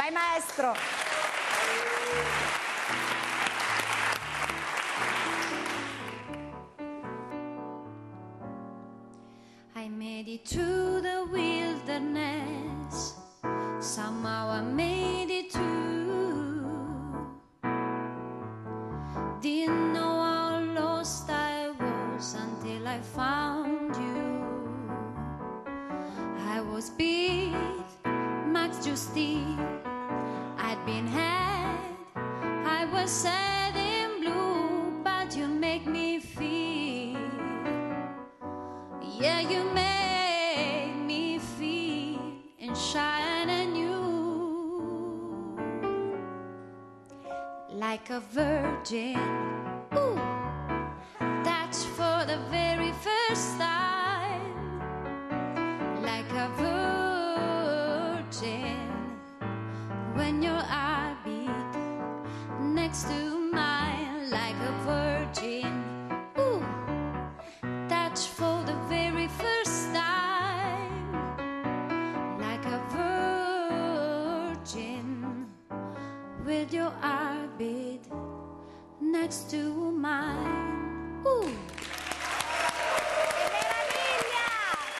Vai maestro. I made it through the wilderness. Somehow I made it through. Didn't know how lost I was until I found you. I was beat, Max Justi. I'd been had, I was sad and blue, but you make me feel. Yeah, you make me feel and shine anew. Like a virgin, ooh, that's for the very first time. Like a virgin, when your heart beat next to mine. Like a virgin, ooh, that's for the very first time. Like a virgin, with your heartbeat next to mine. Ooh.